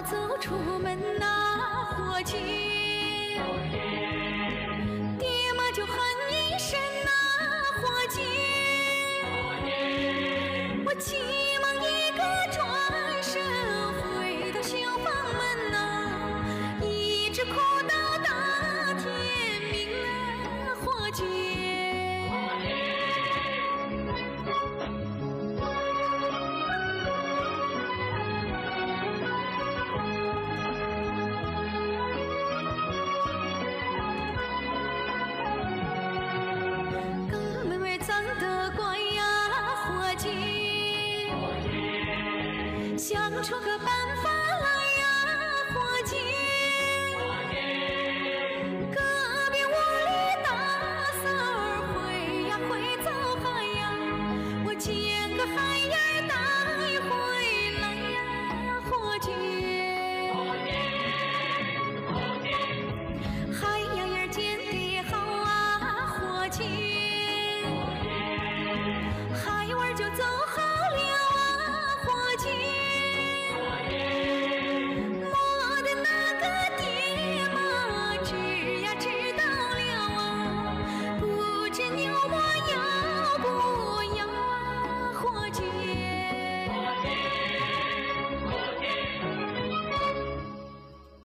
走出门呐，伙计，爹妈就喊一声呐，伙计，我急忙一个转身回到小房门呐，一直哭到大天明啊，伙计。长得乖呀，伙计，想出个办法。